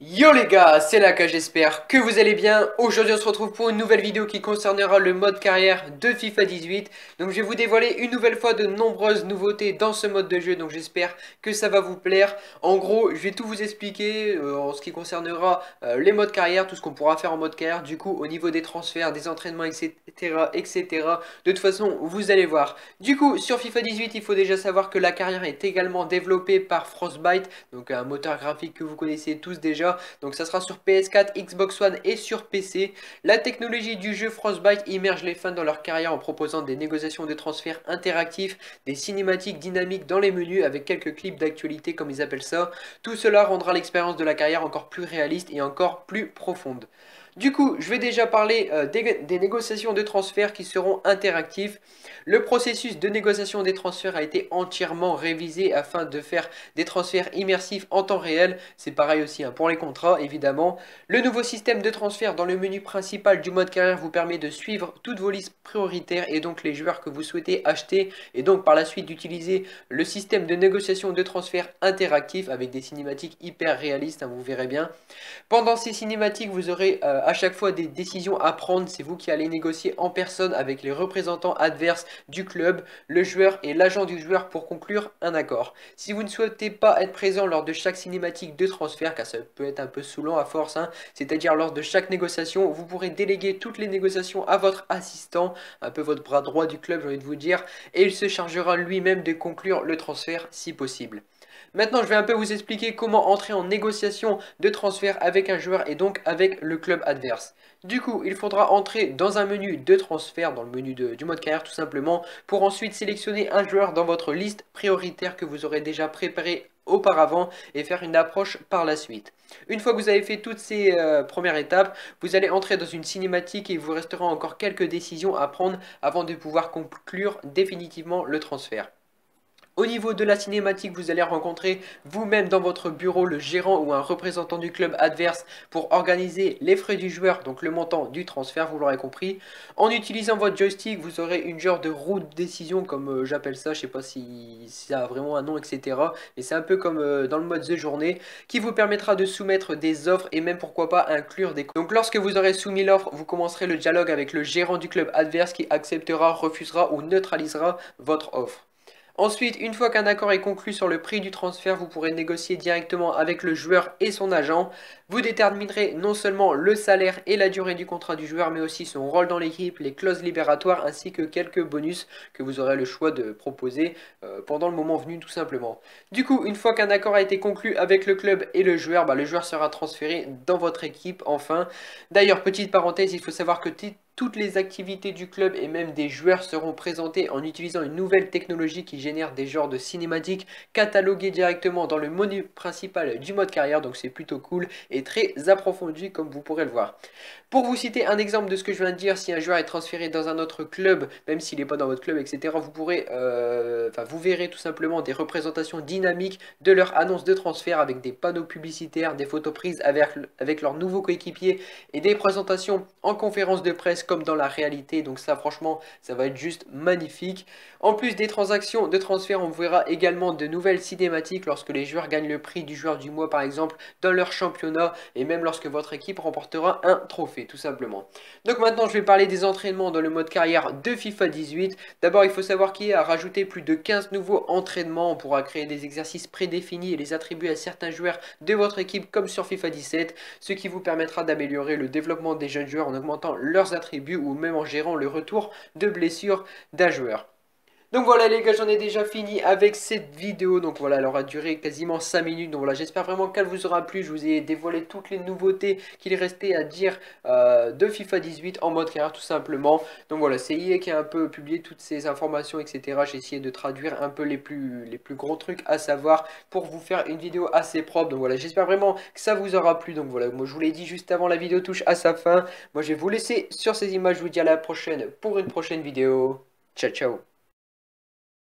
Yo les gars, c'est Laka, j'espère que vous allez bien. Aujourd'hui on se retrouve pour une nouvelle vidéo qui concernera le mode carrière de FIFA 18. Donc je vais vous dévoiler une nouvelle fois de nombreuses nouveautés dans ce mode de jeu. Donc j'espère que ça va vous plaire. En gros, je vais tout vous expliquer en ce qui concernera les modes carrière, tout ce qu'on pourra faire en mode carrière. Du coup au niveau des transferts, des entraînements, etc. etc. De toute façon, vous allez voir. Du coup sur FIFA 18, il faut déjà savoir que la carrière est également développée par Frostbite. Donc un moteur graphique que vous connaissez tous déjà. Donc ça sera sur PS4, Xbox One et sur PC. La technologie du jeu Frostbite immerge les fans dans leur carrière en proposant des négociations de transferts interactifs, des cinématiques dynamiques dans les menus avec quelques clips d'actualité comme ils appellent ça. Tout cela rendra l'expérience de la carrière encore plus réaliste et encore plus profonde. Du coup, je vais déjà parler des négociations de transferts qui seront interactifs. Le processus de négociation des transferts a été entièrement révisé afin de faire des transferts immersifs en temps réel. C'est pareil aussi hein, pour les contrats, évidemment. Le nouveau système de transfert dans le menu principal du mode carrière vous permet de suivre toutes vos listes prioritaires et donc les joueurs que vous souhaitez acheter. Et donc par la suite d'utiliser le système de négociation de transfert interactif avec des cinématiques hyper réalistes, hein, vous verrez bien. Pendant ces cinématiques, vous aurez à chaque fois des décisions à prendre. C'est vous qui allez négocier en personne avec les représentants adverses du club, le joueur et l'agent du joueur pour conclure un accord. Si vous ne souhaitez pas être présent lors de chaque cinématique de transfert, car ça peut être un peu saoulant à force, hein, c'est-à-dire lors de chaque négociation, vous pourrez déléguer toutes les négociations à votre assistant, un peu votre bras droit du club, j'ai envie de vous dire, et il se chargera lui-même de conclure le transfert si possible. Maintenant, je vais un peu vous expliquer comment entrer en négociation de transfert avec un joueur et donc avec le club adverse. Du coup, il faudra entrer dans un menu de transfert, dans le menu du mode carrière tout simplement, pour ensuite sélectionner un joueur dans votre liste prioritaire que vous aurez déjà préparé auparavant et faire une approche par la suite. Une fois que vous avez fait toutes ces premières étapes, vous allez entrer dans une cinématique et il vous restera encore quelques décisions à prendre avant de pouvoir conclure définitivement le transfert. Au niveau de la cinématique, vous allez rencontrer vous-même dans votre bureau le gérant ou un représentant du club adverse pour organiser les frais du joueur, donc le montant du transfert, vous l'aurez compris. En utilisant votre joystick, vous aurez une genre de roue de décision, comme j'appelle ça, je sais pas si ça a vraiment un nom, etc. Mais c'est un peu comme dans le mode The Journée, qui vous permettra de soumettre des offres et même pourquoi pas inclure des... Donc lorsque vous aurez soumis l'offre, vous commencerez le dialogue avec le gérant du club adverse qui acceptera, refusera ou neutralisera votre offre. Ensuite, une fois qu'un accord est conclu sur le prix du transfert, vous pourrez négocier directement avec le joueur et son agent. Vous déterminerez non seulement le salaire et la durée du contrat du joueur, mais aussi son rôle dans l'équipe, les clauses libératoires ainsi que quelques bonus que vous aurez le choix de proposer pendant le moment venu tout simplement. Du coup, une fois qu'un accord a été conclu avec le club et le joueur sera transféré dans votre équipe enfin. D'ailleurs, petite parenthèse, il faut savoir que toutes les activités du club et même des joueurs seront présentées en utilisant une nouvelle technologie qui génère des genres de cinématiques cataloguées directement dans le menu principal du mode carrière. Donc c'est plutôt cool et très approfondi comme vous pourrez le voir. Pour vous citer un exemple de ce que je viens de dire, si un joueur est transféré dans un autre club, même s'il n'est pas dans votre club, etc., vous pourrez, vous verrez tout simplement des représentations dynamiques de leur annonce de transfert avec des panneaux publicitaires, des photos prises avec leurs nouveaux coéquipiers et des présentations en conférence de presse comme dans la réalité. Donc ça franchement ça va être juste magnifique. En plus des transactions de transfert, on verra également de nouvelles cinématiques lorsque les joueurs gagnent le prix du joueur du mois par exemple dans leur championnat et même lorsque votre équipe remportera un trophée tout simplement. Donc maintenant je vais parler des entraînements dans le mode carrière de FIFA 18. D'abord il faut savoir qu'il y a rajouté plus de 15 nouveaux entraînements. On pourra créer des exercices prédéfinis et les attribuer à certains joueurs de votre équipe comme sur FIFA 17, ce qui vous permettra d'améliorer le développement des jeunes joueurs en augmentant leurs attributs ou même en gérant le retour de blessures d'un joueur. Donc voilà les gars, j'en ai déjà fini avec cette vidéo. Donc voilà, elle aura duré quasiment 5 minutes. Donc voilà, j'espère vraiment qu'elle vous aura plu. Je vous ai dévoilé toutes les nouveautés qu'il restait à dire de FIFA 18 en mode carrière tout simplement. Donc voilà, c'est EA qui a un peu publié toutes ces informations, etc. J'ai essayé de traduire un peu les plus gros trucs à savoir pour vous faire une vidéo assez propre. Donc voilà, j'espère vraiment que ça vous aura plu. Donc voilà, moi je vous l'ai dit juste avant la vidéo touche à sa fin. Moi je vais vous laisser sur ces images. Je vous dis à la prochaine pour une prochaine vidéo. Ciao ciao.